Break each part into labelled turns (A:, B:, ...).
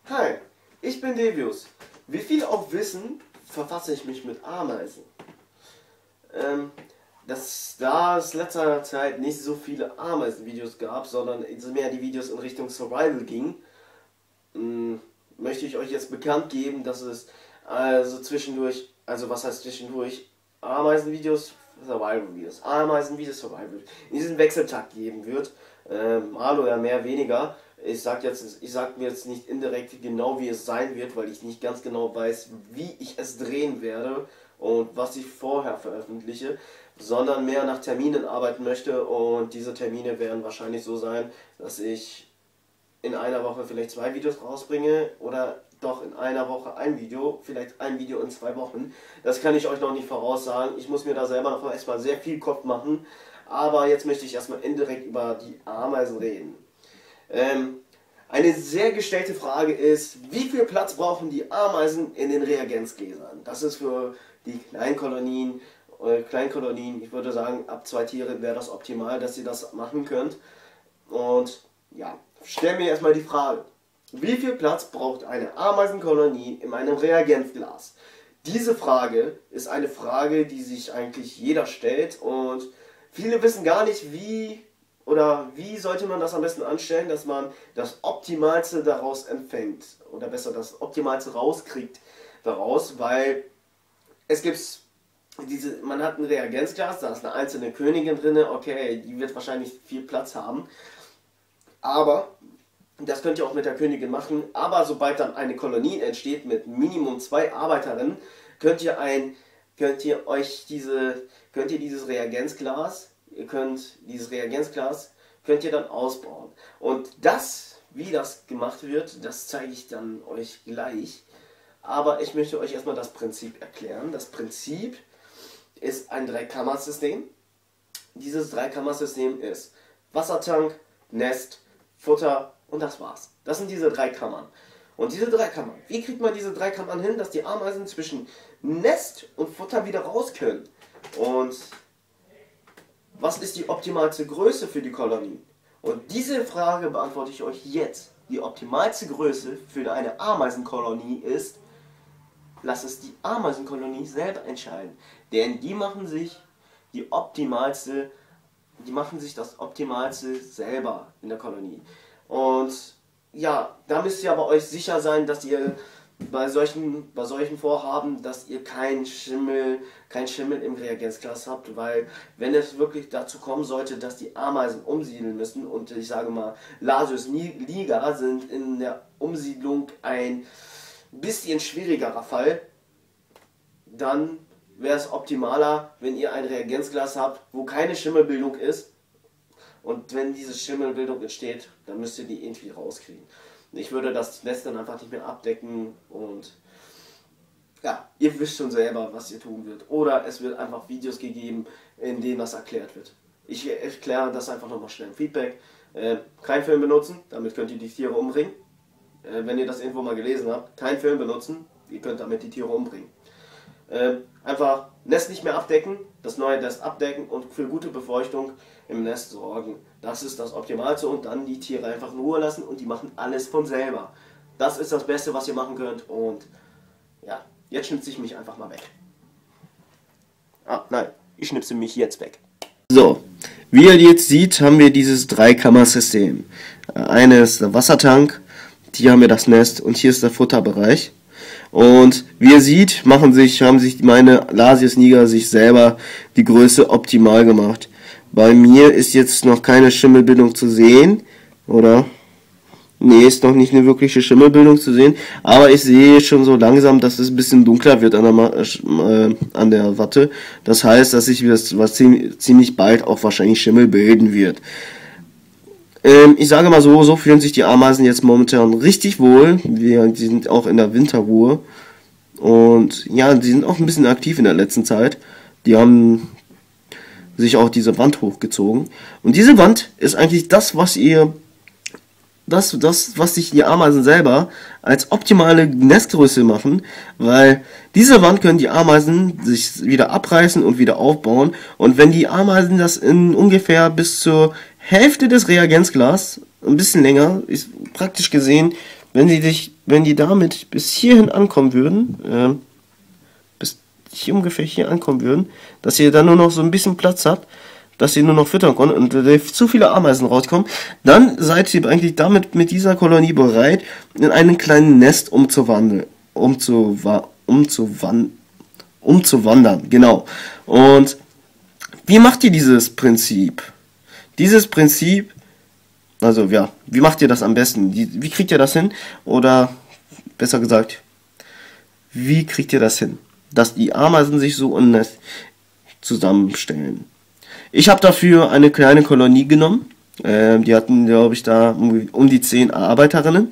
A: Hi, ich bin Devius. Wie viele auch wissen, verfasse ich mich mit Ameisen. Da es letzter Zeit nicht so viele Ameisen-Videos gab, sondern mehr die Videos in Richtung Survival ging, möchte ich euch jetzt bekannt geben, dass es also zwischendurch, also was heißt zwischendurch, Ameisenvideos, Survival-Videos, Ameisenvideos, Survival, in diesem Wechseltakt geben wird, mal oder mehr, weniger. Ich sag mir jetzt nicht indirekt genau, wie es sein wird, weil ich nicht ganz genau weiß, wie ich es drehen werde und was ich vorher veröffentliche, sondern mehr nach Terminen arbeiten möchte, und diese Termine werden wahrscheinlich so sein, dass ich in einer Woche vielleicht 2 Videos rausbringe oder doch in einer Woche ein Video, vielleicht ein Video in 2 Wochen. Das kann ich euch noch nicht voraussagen. Ich muss mir da selber noch erstmal sehr viel Kopf machen, aber jetzt möchte ich erstmal indirekt über die Ameisen reden. Eine sehr gestellte Frage ist, wie viel Platz brauchen die Ameisen in den Reagenzgläsern? Das ist für die Kleinkolonien, ich würde sagen, ab 2 Tieren wäre das optimal, dass ihr das machen könnt. Und ja, stell mir erstmal die Frage, wie viel Platz braucht eine Ameisenkolonie in einem Reagenzglas? Diese Frage ist eine Frage, die sich eigentlich jeder stellt, und viele wissen gar nicht, wie sollte man das am besten anstellen, dass man das Optimalste daraus empfängt oder besser das Optimalste rauskriegt daraus, weil es gibt man hat ein Reagenzglas, da ist eine einzelne Königin drin, okay, die wird wahrscheinlich viel Platz haben, aber das könnt ihr auch mit der Königin machen, aber sobald dann eine Kolonie entsteht mit Minimum 2 Arbeiterinnen, könnt ihr dieses Reagenzglas könnt ihr dann ausbauen. Und wie das gemacht wird, das zeige ich dann euch gleich. Aber ich möchte euch erstmal das Prinzip erklären. Das Prinzip ist ein Dreikammersystem. Dieses Dreikammersystem ist Wassertank, Nest, Futter und das war's. Das sind diese 3 Kammern. Und diese 3 Kammern, wie kriegt man diese 3 Kammern hin, dass die Ameisen zwischen Nest und Futter wieder raus können? Und was ist die optimalste Größe für die Kolonie? Und diese Frage beantworte ich euch jetzt. Die optimalste Größe für eine Ameisenkolonie ist, lasst es die Ameisenkolonie selber entscheiden. Denn die machen sich das Optimalste selber in der Kolonie. Und ja, da müsst ihr aber euch sicher sein, dass ihr bei solchen Vorhaben, dass ihr kein Schimmel im Reagenzglas habt, weil wenn es wirklich dazu kommen sollte, dass die Ameisen umsiedeln müssen, und ich sage mal, Lasius niger sind in der Umsiedlung ein bisschen schwierigerer Fall, dann wäre es optimaler, wenn ihr ein Reagenzglas habt, wo keine Schimmelbildung ist, und wenn diese Schimmelbildung entsteht, dann müsst ihr die irgendwie rauskriegen. Ich würde das Nest dann einfach nicht mehr abdecken, und ja, ihr wisst schon selber, was ihr tun wird. Oder es wird einfach Videos gegeben, in denen das erklärt wird. Ich erkläre das einfach nochmal schnell im Feedback. Kein Film benutzen, damit könnt ihr die Tiere umbringen. Wenn ihr das irgendwo mal gelesen habt, kein Film benutzen, ihr könnt damit die Tiere umbringen. Einfach Nest nicht mehr abdecken, das neue Nest abdecken und für gute Befeuchtung im Nest sorgen. Das ist das Optimalste, und dann die Tiere einfach in Ruhe lassen und die machen alles von selber. Das ist das Beste, was ihr machen könnt, und ja, jetzt schnipse ich mich einfach mal weg. Nein, ich schnipse mich jetzt weg. So, wie ihr jetzt seht, haben wir dieses Dreikammersystem. Eine ist der Wassertank, hier haben wir das Nest und hier ist der Futterbereich. Und wie ihr seht, haben sich meine Lasius niger sich selber die Größe optimal gemacht. Bei mir ist jetzt noch keine Schimmelbildung zu sehen, oder? Nee, ist noch nicht eine wirkliche Schimmelbildung zu sehen, aber ich sehe schon so langsam, dass es ein bisschen dunkler wird an der Watte. Das heißt, dass sich was ziemlich bald auch wahrscheinlich Schimmel bilden wird. Ich sage mal so fühlen sich die Ameisen jetzt momentan richtig wohl. Die sind auch in der Winterruhe. Und ja, die sind auch ein bisschen aktiv in der letzten Zeit. Die haben sich auch diese Wand hochgezogen. Und diese Wand ist eigentlich das, was sich die Ameisen selber als optimale Nestgröße machen, weil diese Wand können die Ameisen sich wieder abreißen und wieder aufbauen, und wenn die Ameisen das in ungefähr bis zur Hälfte des Reagenzglas, ein bisschen länger, ist praktisch gesehen wenn die damit bis hierhin ankommen würden, bis hier ungefähr hier ankommen würden, dass ihr dann nur noch so ein bisschen Platz habt, dass ihr nur noch füttern könnt und zu viele Ameisen rauskommen, dann seid ihr eigentlich damit mit dieser Kolonie bereit, in einen kleinen Nest umzuwandern. Genau. Und wie macht ihr dieses Prinzip? Dieses Prinzip, also ja, wie macht ihr das am besten? Wie kriegt ihr das hin? Oder besser gesagt, wie kriegt ihr das hin? Dass die Ameisen sich so im Nest zusammenstellen. Ich habe dafür eine kleine Kolonie genommen. Die hatten, glaube ich, da um die 10 Arbeiterinnen.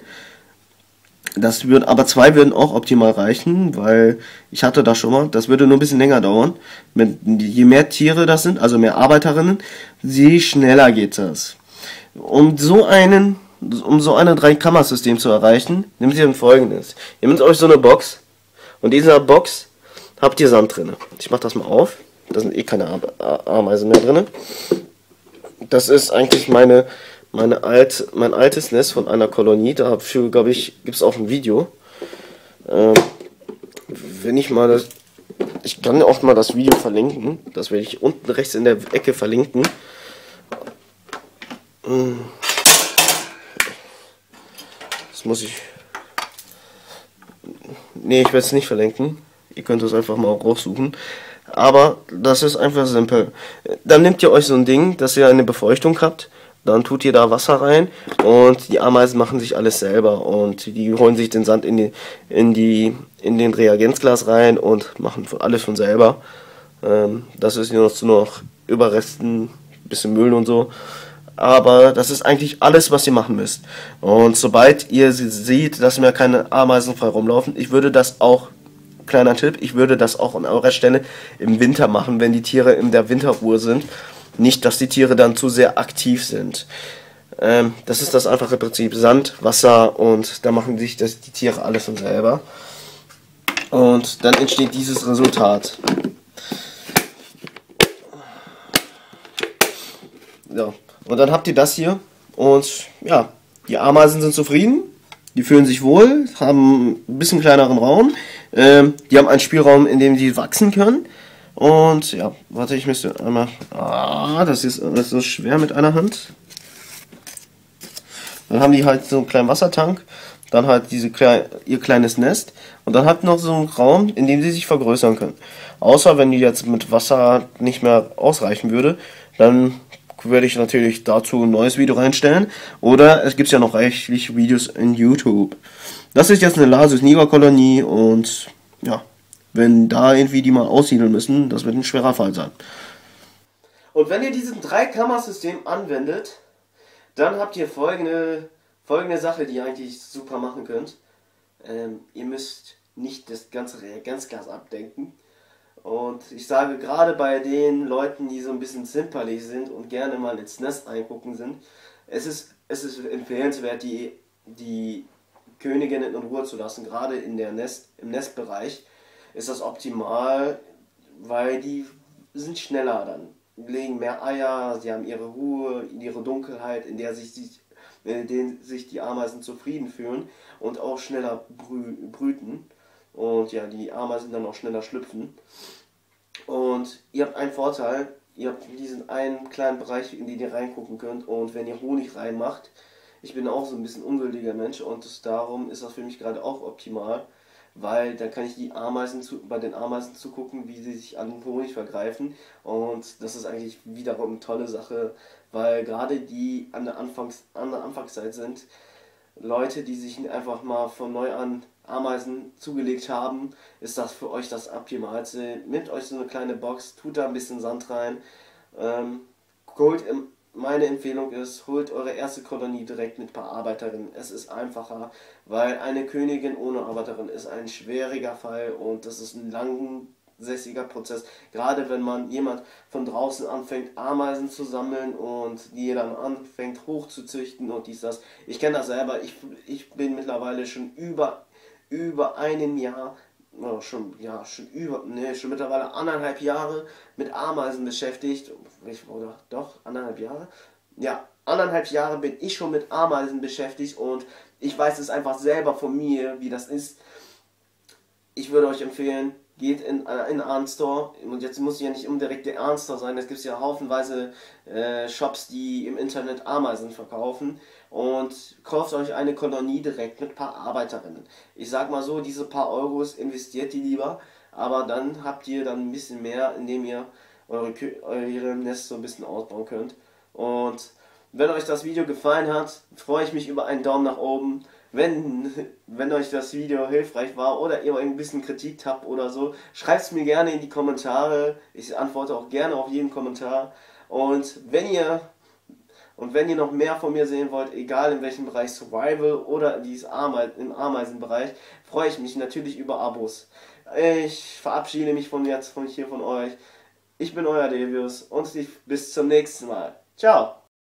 A: Aber 2 würden auch optimal reichen, weil ich hatte das schon mal. Das würde nur ein bisschen länger dauern. Je mehr Tiere das sind, also mehr Arbeiterinnen, je schneller geht das. Um so ein 3-Kammer-System zu erreichen, nehmt ihr Folgendes. Ihr nehmt euch so eine Box und in dieser Box habt ihr Sand drin. Ich mache das mal auf. Da sind keine Ameisen mehr drin. Das ist eigentlich mein altes Nest von einer Kolonie. Dafür, glaube ich, gibt es auch ein Video. Ich kann auch mal das Video verlinken. Das werde ich unten rechts in der Ecke verlinken. Das muss ich... Nee, ich werde es nicht verlinken. Ihr könnt es einfach mal raussuchen. Aber das ist einfach simpel. Dann nehmt ihr euch so ein Ding, dass ihr eine Befeuchtung habt. Dann tut ihr da Wasser rein und die Ameisen machen sich alles selber. Und die holen sich den Sand in den Reagenzglas rein und machen alles von selber. Das ist nur noch Überresten, ein bisschen Müll und so. Aber das ist eigentlich alles, was ihr machen müsst. Und sobald ihr seht, dass mir keine Ameisen frei rumlaufen, kleiner Tipp, ich würde das auch an eurer Stelle im Winter machen, wenn die Tiere in der Winterruhe sind. Nicht, dass die Tiere dann zu sehr aktiv sind. Das ist das einfache Prinzip. Sand, Wasser und da machen sich die Tiere alles von selber. Und dann entsteht dieses Resultat. Ja. Und dann habt ihr das hier und ja, die Ameisen sind zufrieden, die fühlen sich wohl, haben ein bisschen kleineren Raum, die haben einen Spielraum, in dem sie wachsen können und ja, warte, ich müsste einmal, das ist so schwer mit einer Hand. Dann haben die halt so einen kleinen Wassertank, dann halt ihr kleines Nest und dann halt noch so einen Raum, in dem sie sich vergrößern können. Außer wenn die jetzt mit Wasser nicht mehr ausreichen würde, dann werde ich natürlich dazu ein neues Video reinstellen. Oder es gibt ja noch reichlich Videos in YouTube. Das ist jetzt eine Lasus-Niger-Kolonie und ja, wenn da irgendwie die mal aussiedeln müssen, das wird ein schwerer Fall sein. Und wenn ihr diesen 3-Kammer-System anwendet, dann habt ihr folgende Sache, die ihr eigentlich super machen könnt. Ihr müsst nicht das ganze Reagenzglas abdenken. Und ich sage gerade bei den Leuten, die so ein bisschen zimperlich sind und gerne mal ins Nest reingucken sind, es ist empfehlenswert, die Königinnen in Ruhe zu lassen. Gerade im Nestbereich ist das optimal, weil die sind schneller dann. Die legen mehr Eier, sie haben ihre Ruhe, ihre Dunkelheit, in der sich die Ameisen zufrieden fühlen und auch schneller brüten. Und ja, die Ameisen dann auch schneller schlüpfen. Und ihr habt einen Vorteil, ihr habt diesen einen kleinen Bereich, in den ihr reingucken könnt. Und wenn ihr Honig reinmacht, ich bin auch so ein bisschen ungeduldiger Mensch und darum ist das für mich gerade auch optimal, weil dann kann ich bei den Ameisen zugucken, wie sie sich an den Honig vergreifen. Und das ist eigentlich wiederum eine tolle Sache, weil gerade die an der Anfangszeit sind, Leute, die sich einfach mal von neu an Ameisen zugelegt haben, ist das für euch das Optimalste. Nehmt euch so eine kleine Box, tut da ein bisschen Sand rein, meine Empfehlung ist, holt eure erste Kolonie direkt mit ein paar Arbeiterinnen. Es ist einfacher, weil eine Königin ohne Arbeiterin ist ein schwieriger Fall und das ist ein langsässiger Prozess. Gerade wenn jemand von draußen anfängt, Ameisen zu sammeln und die dann anfängt hochzuzüchten und dies, das. Ich kenne das selber, ich bin mittlerweile schon über einem Jahr, schon mittlerweile 1,5 Jahre mit Ameisen beschäftigt. Oder doch, 1,5 Jahre? Ja, 1,5 Jahre bin ich schon mit Ameisen beschäftigt und Ich weiß es einfach selber von mir, wie das ist. Ich würde euch empfehlen, geht in einen Arnstore. Und jetzt muss ja nicht unbedingt der Arnstore sein. Es gibt ja haufenweise Shops, die im Internet Ameisen verkaufen. Und kauft euch eine Kolonie direkt mit ein paar Arbeiterinnen. Ich sag mal so, diese paar Euros investiert die lieber. Aber dann habt ihr dann ein bisschen mehr, indem ihr eure Nest so ein bisschen ausbauen könnt. Und wenn euch das Video gefallen hat, freue ich mich über einen Daumen nach oben. Wenn euch das Video hilfreich war oder ihr ein bisschen Kritik habt oder so, schreibt es mir gerne in die Kommentare. Ich antworte auch gerne auf jeden Kommentar. Und wenn ihr noch mehr von mir sehen wollt, egal in welchem Bereich Survival oder im Ameisenbereich, freue ich mich natürlich über Abos. Ich verabschiede mich von euch. Ich bin euer Devius und bis zum nächsten Mal. Ciao!